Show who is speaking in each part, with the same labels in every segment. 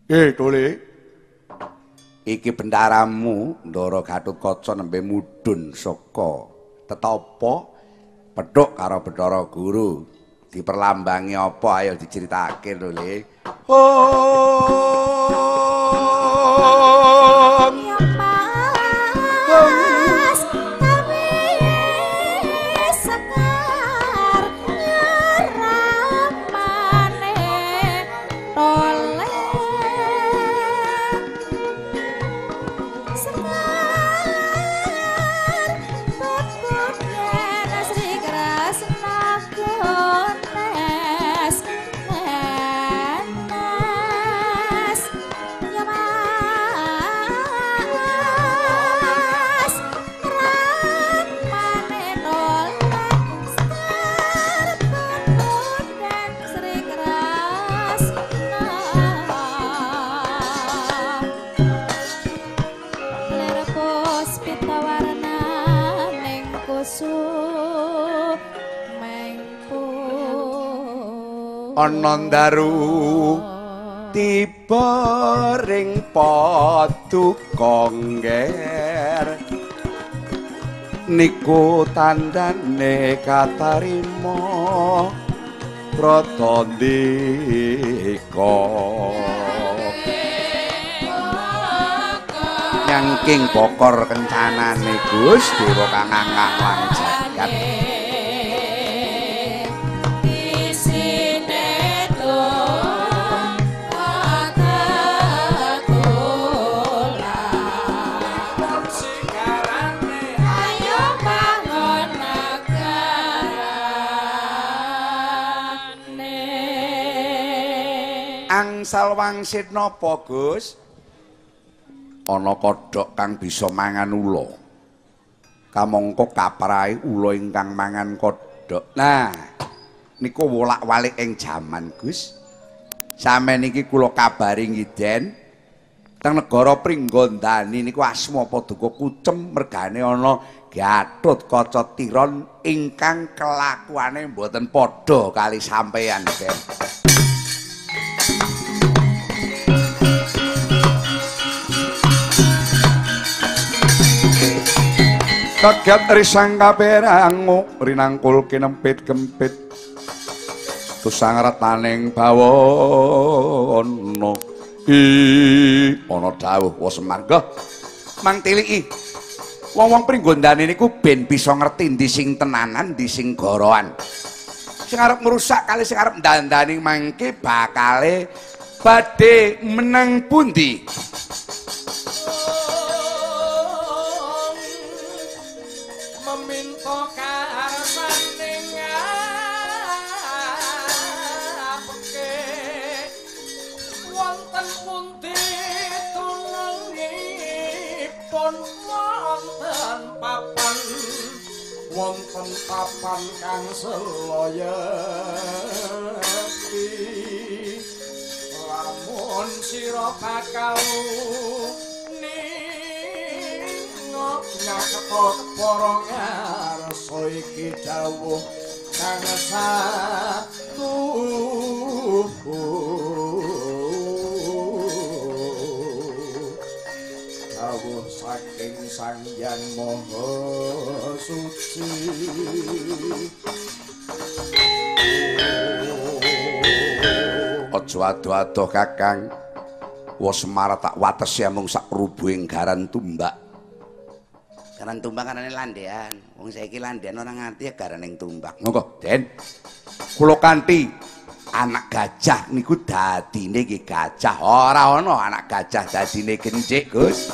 Speaker 1: Dole. Iki bendaramu Ndara Gatotkaca nembe mudhun saka tetapa pedhok karo Bathara Guru. Diperlambangi apa ayo diceritake lho, Le. Ana ndaru tiba ring paduka ngger niku tandane katarima pratandika nyangking bokor kencanane Gus Dewa kang nganglang jagat. Angsal wangsit napa, Gus? Ana kodhok kang bisa mangan ula. Kamangka kaprahe ula ingkang mangan kodhok. Nah, niku wolak-walik ing jaman, Gus. Sampeyan iki kula kabari ngiden teng negara Pringgondani niku asma Paduka Kucem mergane ana Gatotkaca Tiron ingkang kelakuane mboten padha kali sampeyan, Den. Kaget risang kaperangu rinangkul kinempit kempit tusang retaning bawana ana dawuh wa Semar nggih mang tiliki wong-wong Pringgondani niku ben bisa ngerti ndi sing tenanan ndi sing gorohan sing arep ngrusak kali sing arep ndandani mangke bakale badhe menang pundi.
Speaker 2: Wonten papan kang selaya lamun sira bakal ningok nyakot para ngarsa iki dawuh kang satu dawuh saking Sang Hyang Maha Suci.
Speaker 1: Aja ado-ado Kakang. Wa Semar tak watesi mung sak rubuhing garan tumbak. Garan tumbak kanane landean. Wong saiki landean ora ngerti ya garaning tumbak. Monggo, Den. Kula kanthi anak gajah niku dadine iki gajah. Ora ana anak gajah dadine gencik, Gus.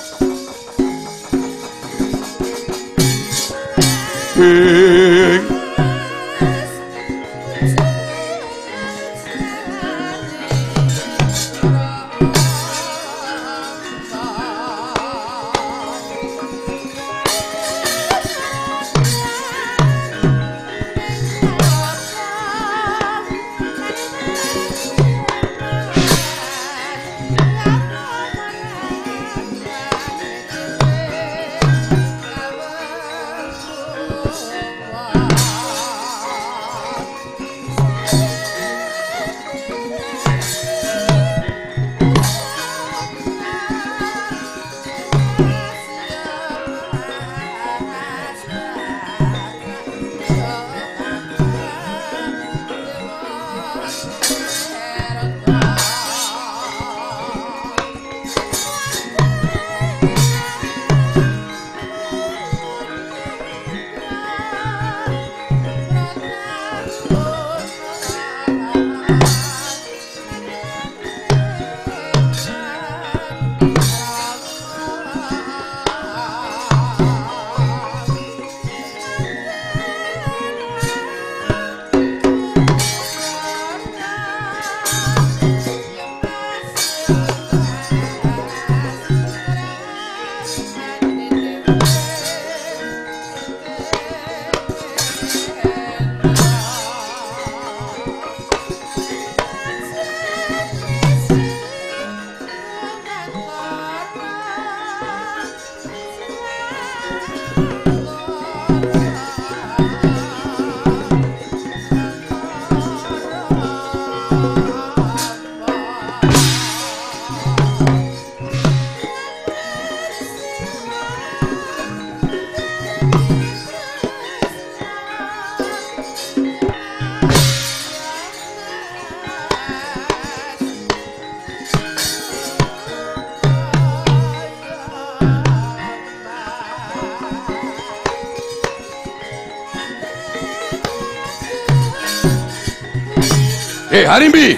Speaker 1: Harimbi.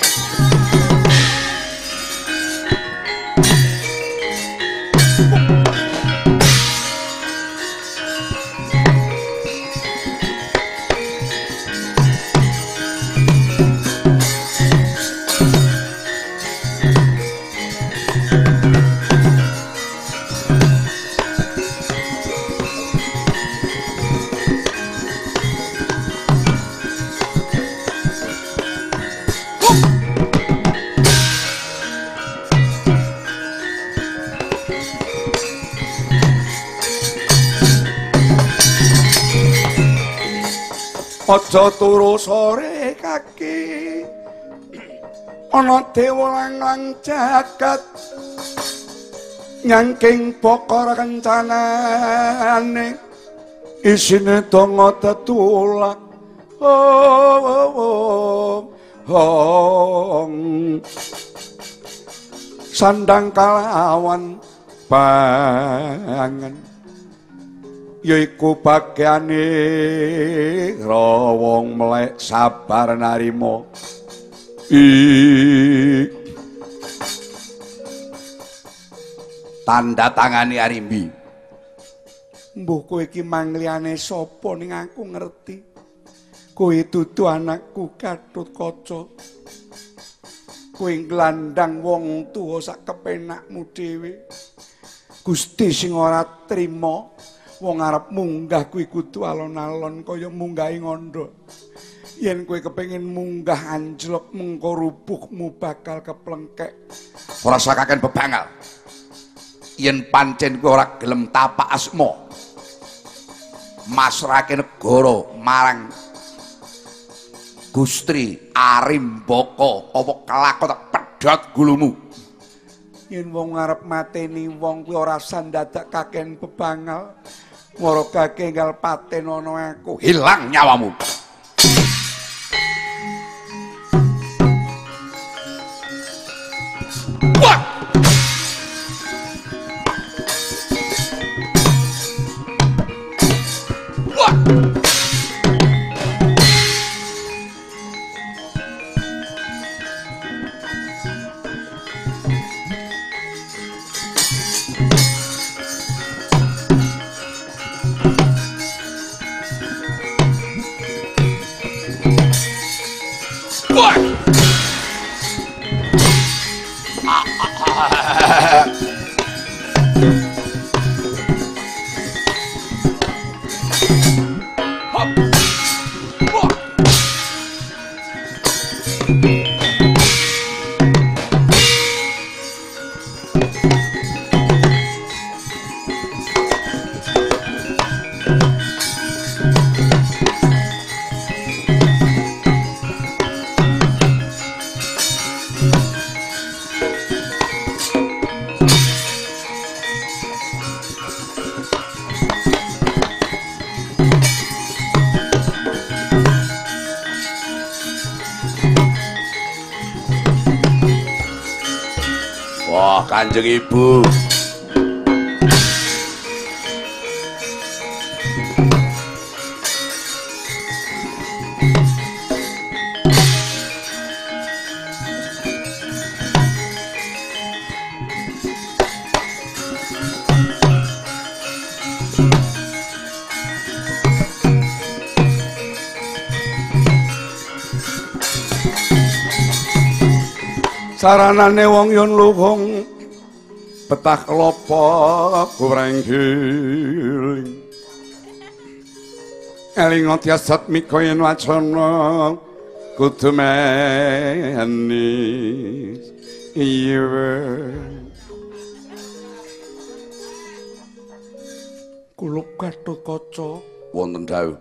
Speaker 1: Aja turu sore kaki ana dewa langlang jagat nyangking bokor kencanane isine donga tetulak sandang kalawan pangan yaiku bagiane wong melek sabar narima tanda tangani Arimbi. Mbuh kowe iki mangliyane sapa ning aku ngerti. Kowe dudu anakku Gatotkaca. Kowe nglandang wong tuwa sak kepenakmu dhewe. Gusti sing ora trima wong arep munggah kuwi kudu alon-alon kaya munggahi ngondo. Yen kowe kepengin munggah anjlok mengko rubuhmu bakal keplengkek. Ora sakaken bebangal. Yen pancen kowe ora gelem tapak asma. Masrahke negara marang Gusti Arimbaka apa kelakon pedhot gulumu. Yen wong arep mateni wong kuwi ora sandadak kaken bebangal. Moro kakenggal paten ana aku hilang nyawamu. Wah! Wah! Kanjeng Ibu. Saranane wong yen luhung petah kelapa kuranggiling elinga tiasat mika yen wacana kudu manis iya kula Gatotkaca wonten dawuh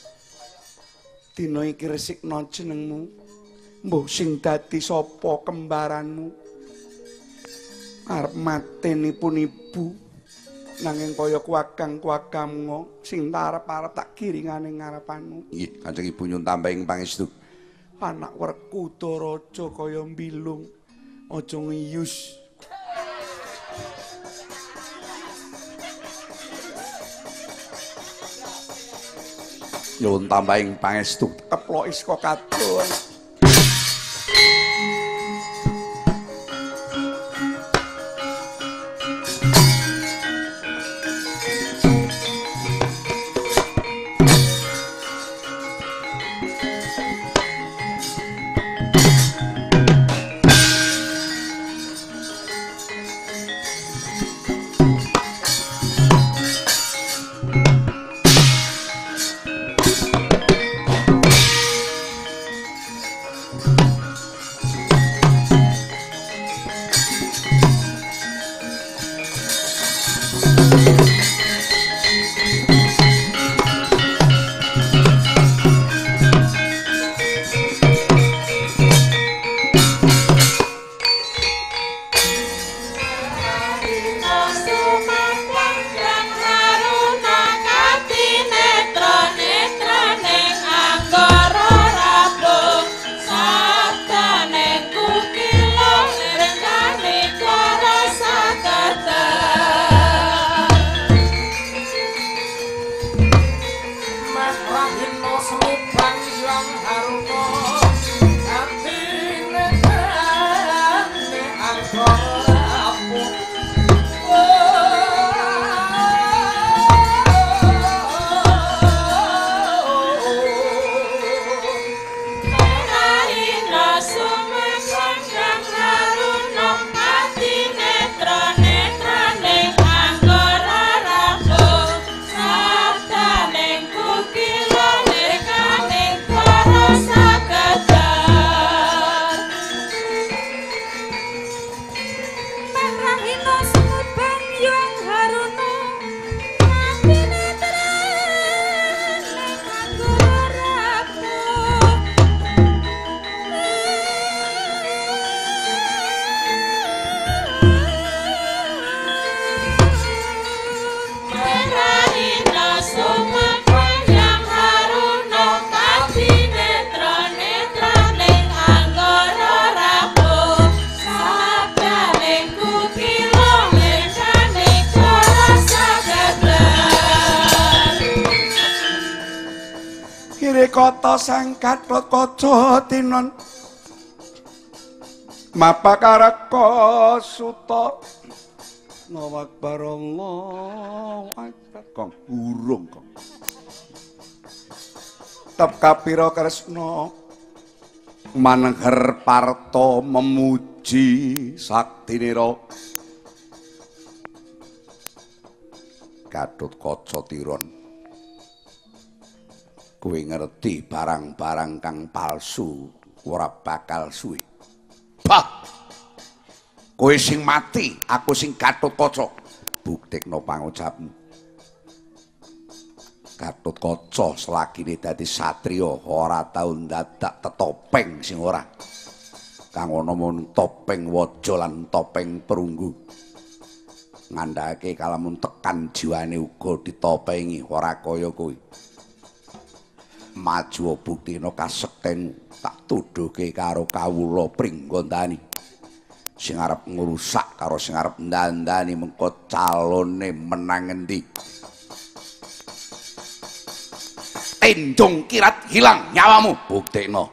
Speaker 1: dina iki resikna jenengmu mbuh sing dadi sapa kembaranmu arep mateni pun ibu nanging kaya kuwagang-kuwagammu sing arep-arep tak giringane ngarepanmu. Nggih, Kanjeng Ibu nyuwun tambahing pangestu. Anak Werkudaraja kaya mbilung aja ngiyus. Nyuwun tambahing pangestu. Keploki saka kadon. Kota sang Gatotkaca tinon mapakaraka suta nawak barallah kong burung kong tep kapira kresna manengher parto memuji saktinira Gatotkaca tiron kowe ngerti barang-barang kang palsu ora bakal suwe. Bah. Kowe sing mati, aku sing Gatotkaca. Buktekno pangucapmu. Gatotkaca selagine dadi satriya ora tau ndadak tetopeng sing ora. Kang ana mung topeng waja lan topeng perunggu. Ngandhake kalamun tekan jiwane uga ditopengi ora kaya kowe. Maju buktina kasekten tak tuduhke karo kawula Pringgondani sing arep ngrusak karo sing arep ndandani mengko calone menang endi tendong kirat hilang nyawamu buktekno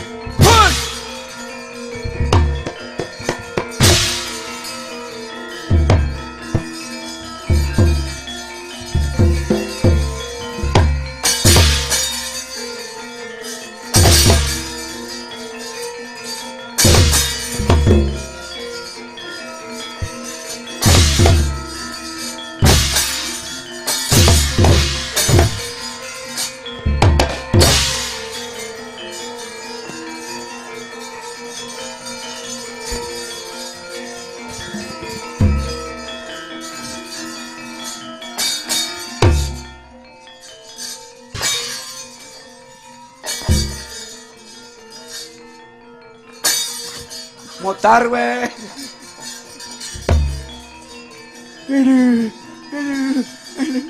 Speaker 1: Mutar weh. Aduh, aduh, aduh.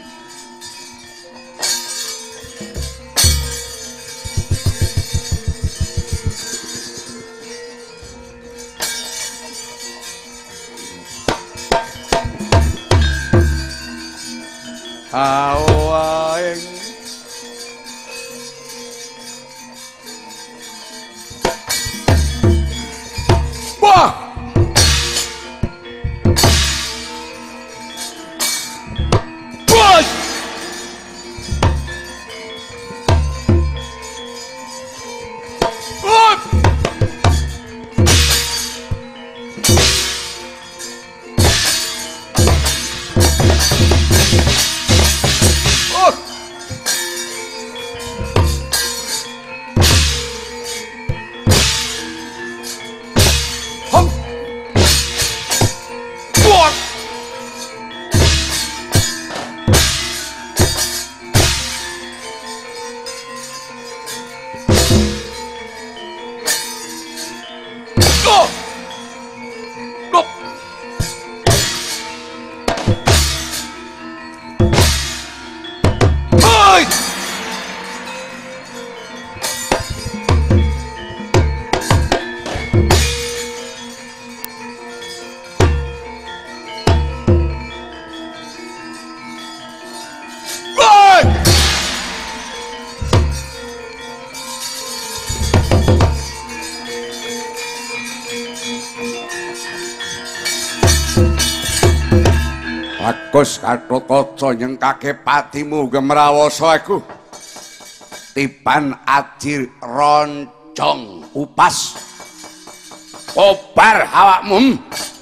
Speaker 1: Awaing wah bos Bagus Gatotkaca nyengkake patimu gemrawasa iku tiban ajir roncong upas kobar awakmu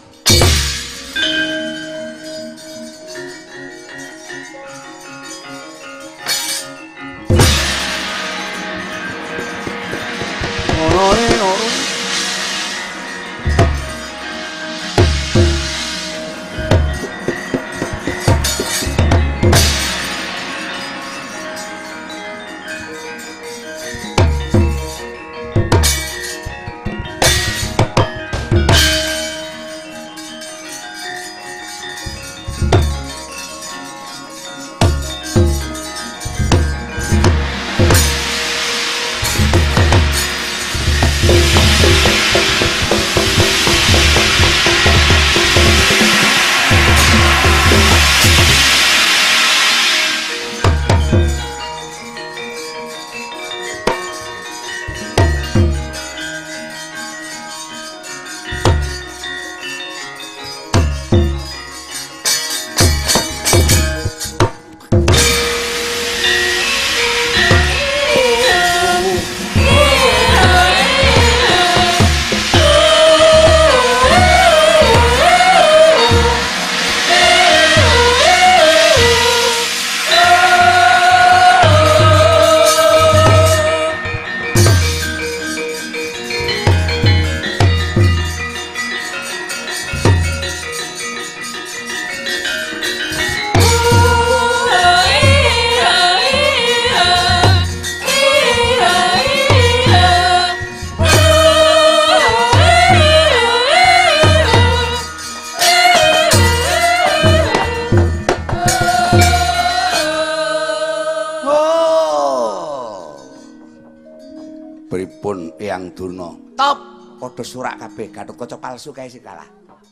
Speaker 1: pripun Eyang Durna top padha surak kabeh Gatotkaca palsu kae sing kalah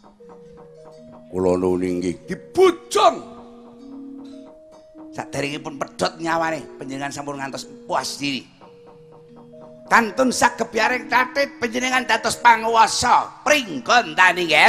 Speaker 1: kula nuwun inggih dibujung saderengipun pedhot nyawane panjenengan sampun ngantos puas diri kantun sagebyaring catit panjenengan dados panguwasa pringgon tani nger.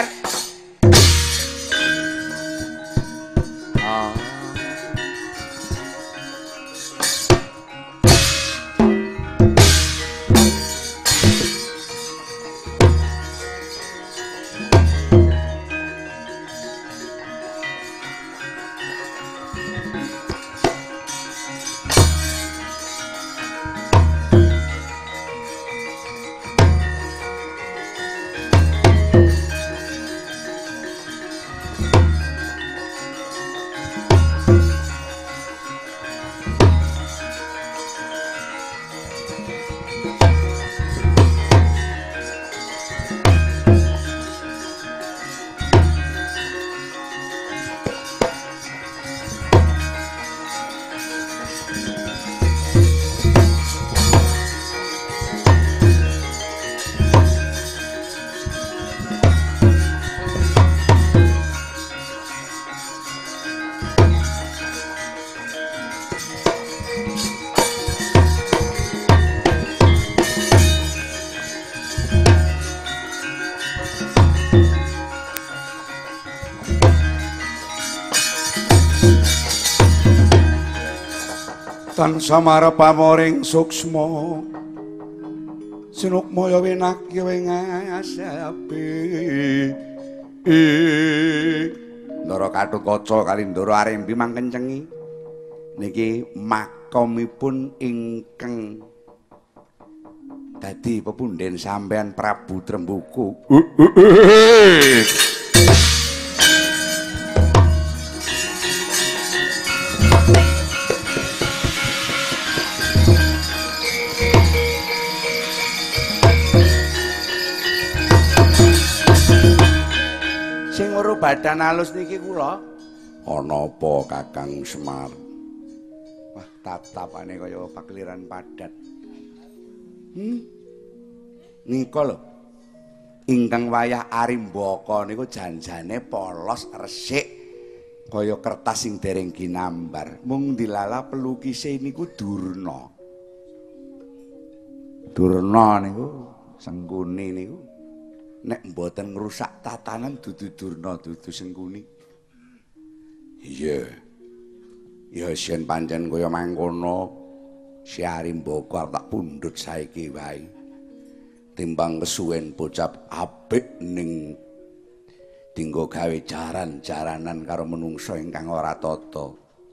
Speaker 1: Tansah marepamoring suksma sinukmaya winakya wingasapi Ndara Gatotkaca kali Ndara Arembi mangkencengi niki makomipun ingkang dadi pepundhen sampean Prabu Trembuku. Sing weruh badan alus niki kula. Ana apa Kakang Semar? Wah, tatapane kaya pakliran padat. Nika lho. Ingkang wayah Arimbaka niku janjane polos resik kaya kertas sing dereng ginambar. Mung dilala pelukise niku Durna. Durna niku Sengkuni niku nek mboten ngrusak tatanan dudu Durna dudu Sengkuni. Iya. Ya yen pancen kaya mangkono si Arimbaka tak pundhut saiki wae. Timbang kesuwen bocah apik ning dinggo gawe jaran-jaranan karo menungso ingkang ora tata.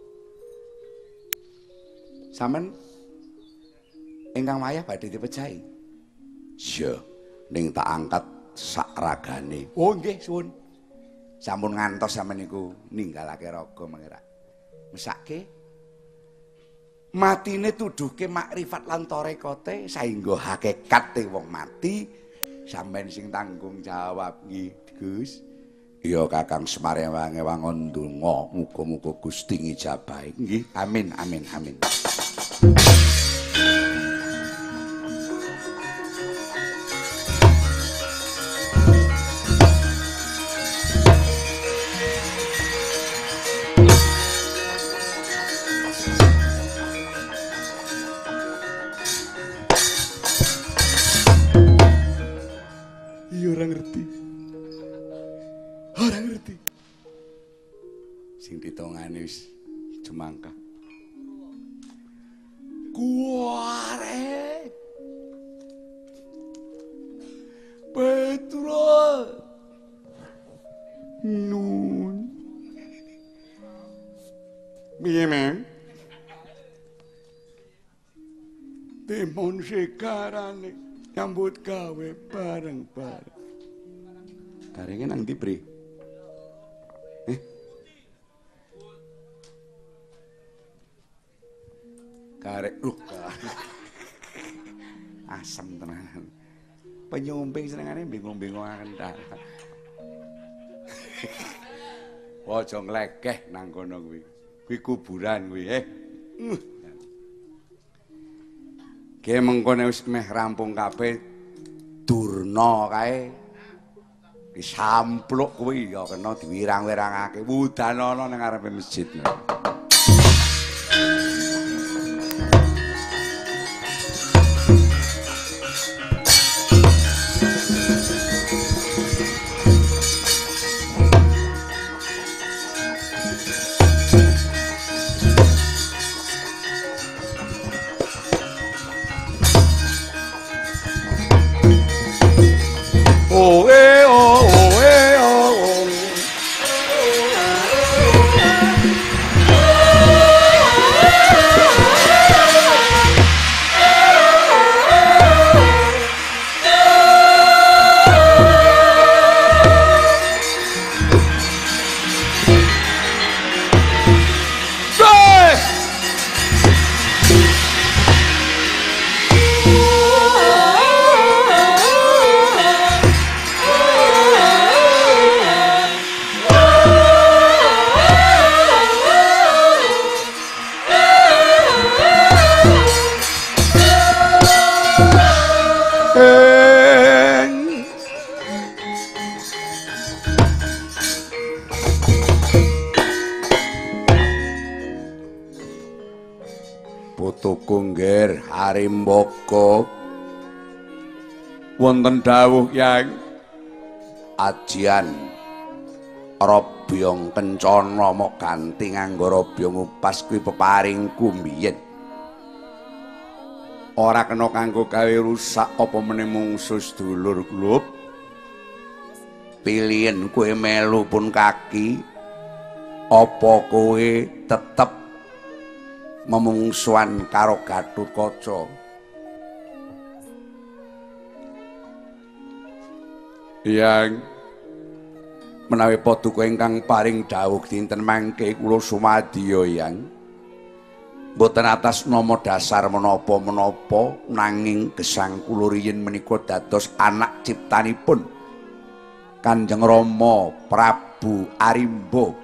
Speaker 1: Sampeyan ingkang wayah badhe dipejahi. Iya, ning tak angkat sak ragane. Oh nggih, suwun. Sampun ngantos sampeyan niku ninggalake raga mengira. Mesake matine tuduhke makrifat lan tarekate saengga hakikate wong mati sampeyan sing tanggung jawab nggih, Gus. Ya Kakang Semar wangun ndonga muga-muga Gusti ngijabahi. Nggih, amin amin amin. Ora ngerti. Ora ngerti. Sing ditongane wis jemangkah. Kuare. Petro. Nun. Piye, Men? Demon sekarane nyambut gawe bareng-bareng. Karenge nang ndi, Bre? Karek asem tenan. Penyumping senengane bingung-bingungaken ta. Aja nglegeh nang kono kuwi. Kuwi kuburan kuwi, Ki mengkone wis meh rampung kabeh Durna kae. Disampluk kuwi ya kena diwirang-wirangake wudanana ning ngarepe masjid. Arimbaka wonten dawuh yang ajian Rabyong Kencana mok ganti nganggo Rabyong Upas kuwi peparingku mbiyen. Ora kena kanggo gawe rusak apa meneh mungsuh sedulur klub. Pilihan kowe melu pun kaki apa kowe tetep memungsuhan karo Gatotkaca. Yang menawi paduka ingkang paring dawuh dinten mangke kula sumadya yang boten atas nama dasar menapa-menapa nanging gesang kula riyin menika dados anak ciptanipun Kanjeng Rama Prabu Arimba.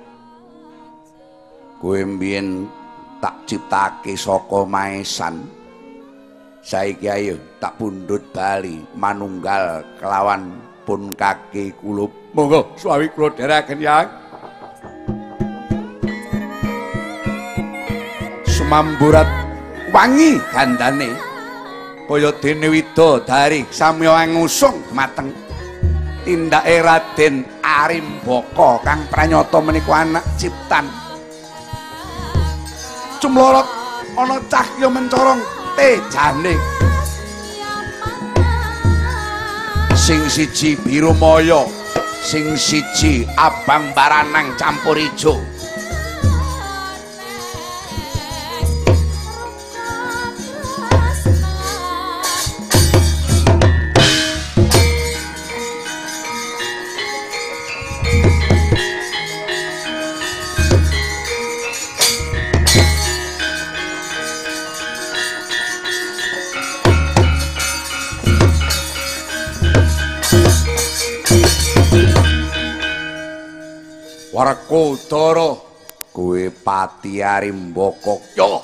Speaker 1: Kowe mbiyen tak ciptake saka maesan. Saiki ayo tak pundhut bali manunggal kelawan pun kaki kulup. Monggo suwi kula dherekaken yang Sumamburat wangi gandane kaya dene widodari samya ngusung mateng. Tindake Raden Arimbaka kang pranyata menika anak ciptan. Cumlorot ana cahya mencorong tejane. Sing siji biru maya, sing siji abang baranang campur ijo. Werkudara kowe Pati Arimbaka yo.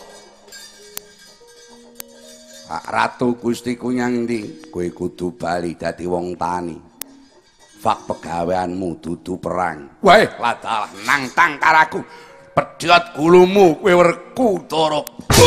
Speaker 1: Ratu Gustiku nyang ndi? Kowe kudu bali dadi wong tani. Fak pegaweanmu dudu perang. Wae, ladalah nang tang karaku. Pedhot gulumu kowe Werkudara.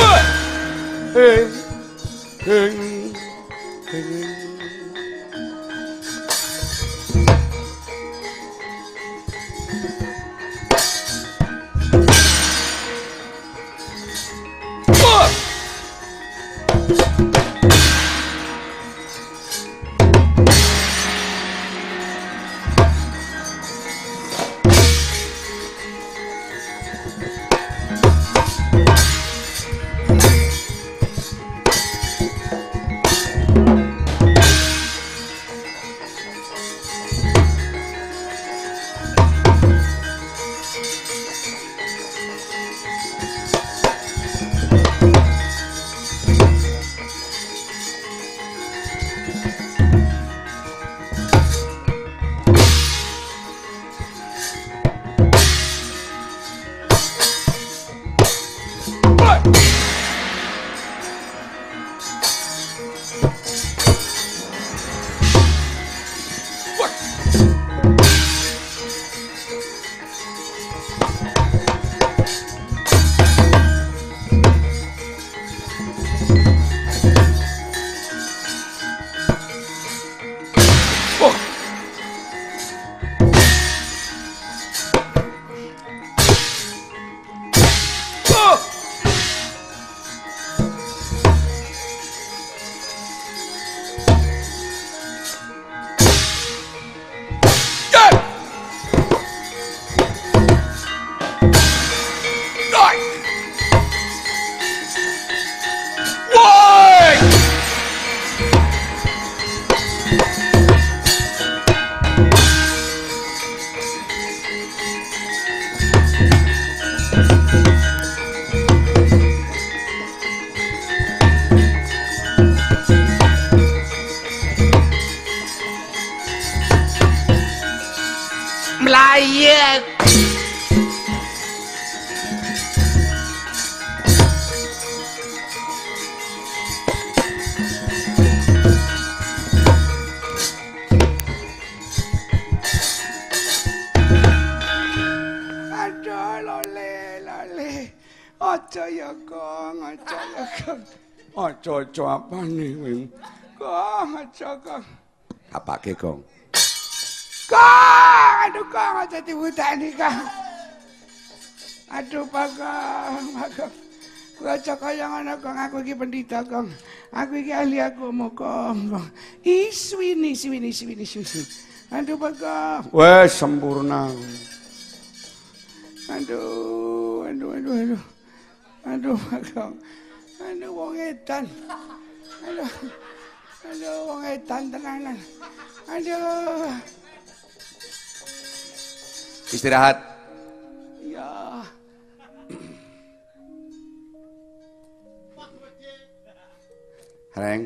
Speaker 3: Mlayet.
Speaker 2: Aduh lole. Aja ya Gong, aja ya Gong.
Speaker 1: Aja apane kowe? Kong aja Kong. Apake Kong? Kong, aduh Kong aja diwudani Kong. Aduh Kong. Aja kaya ngono Kong, aku iki pendhita Kong. Aku iki ahli agama Kong. Iswini. Aduh Kong. Wes sempurna. Aduh Kong. Aduh wong edan. Aduh wong edan tenanan. Aduh. Istirahat. Ya. Reng.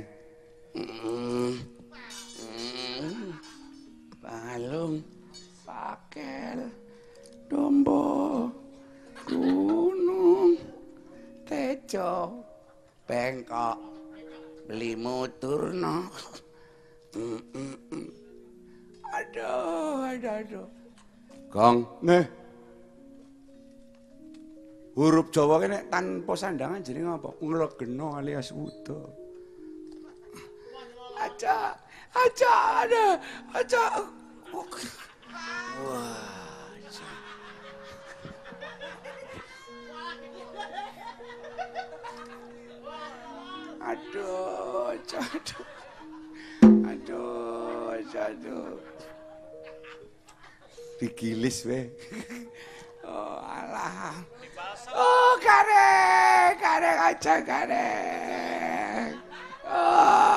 Speaker 1: Balung. Pakel. Dombo. Gunung. Tejo. Bengkok. Blimuturno. Aduh. Gong, nih. Huruf Jawa kene tanpa sandangan jenenge apa? Nglegena alias wuda. Aja. Wah. Aduh. Digilis we. Oh alah. Oh karek aja karek. Oh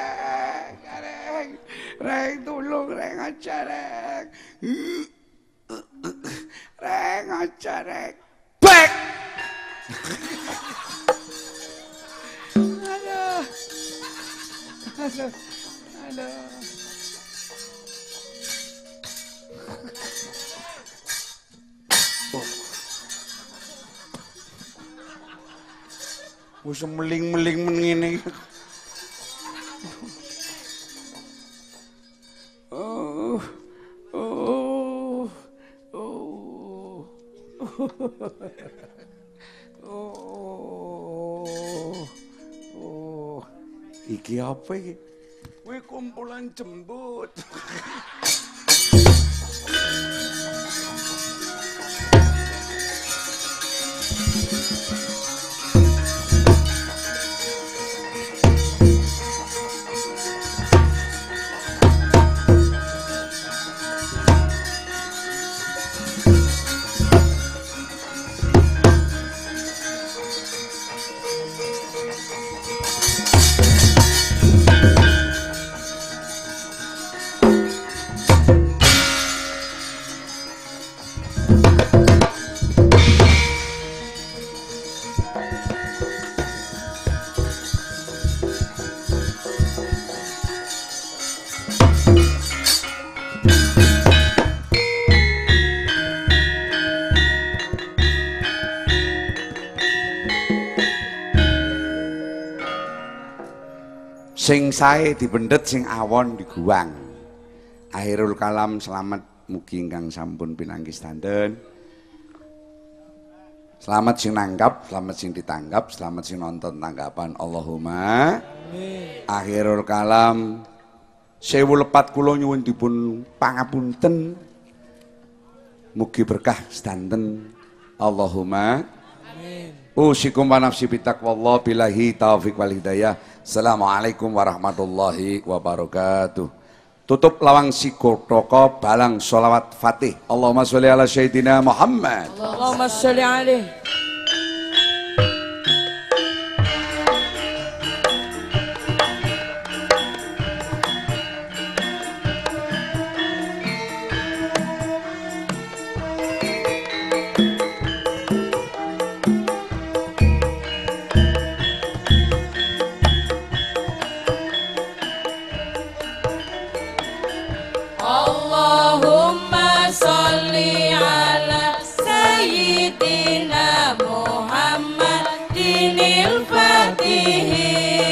Speaker 1: reng tulung reng aja reng. Reng aja reng. Bek. Aduh. Wis meling-meling ngene. Oh. Iki apa iki? Kuwi kumpulan jembut. Sing sae dipendet, sing awon diguwang. Akhirul kalam selamat mugi ingkang sampun pinanggih sedanten. Selamat sing nanggap, selamat sing ditanggap, selamat sing nonton tanggapan. Allahumma amin. Akhirul kalam sewu lepat kula nyuwun dipun pangapunten. Mugi berkah sedanten. Allahumma amin. Usikum wa nafsi bitaqwallah billahi taufiq wal hidayah. Assalamualaikum warahmatullahi wabarakatuh. Tutup lawang sikotoko balang sholawat fatih. Allahumma sholli ala sayyidina Muhammad.
Speaker 3: Allahumma sholli alaihi.
Speaker 4: Allahumma sholli ala sayyidina Muhammadinil Fatihi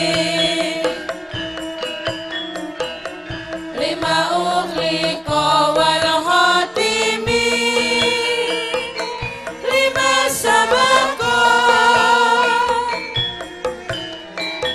Speaker 4: lima ughliqa wal khatimi lima sabaqa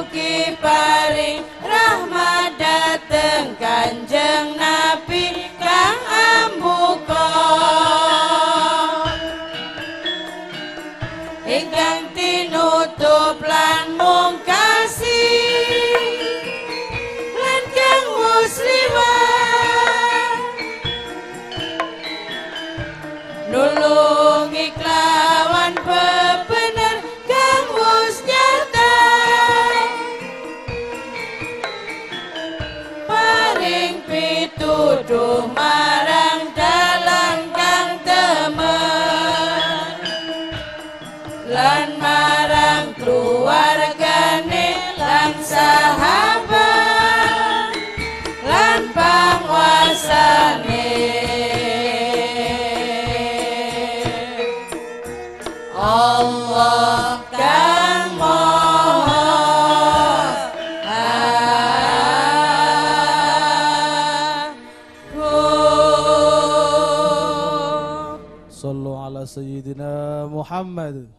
Speaker 4: Mugi paring rahmat dateng Kanjeng Nabi kang ambuka ingkang tinutup lan mungkasi lan kang muslimat nulungi kelawan bebener kang wus nyata paring pituduh marang dalan kang temen lan marang keluargane lan sahabat lan panguasane Allah kang Maha
Speaker 3: Sallu ala Sayyidina Muhammad.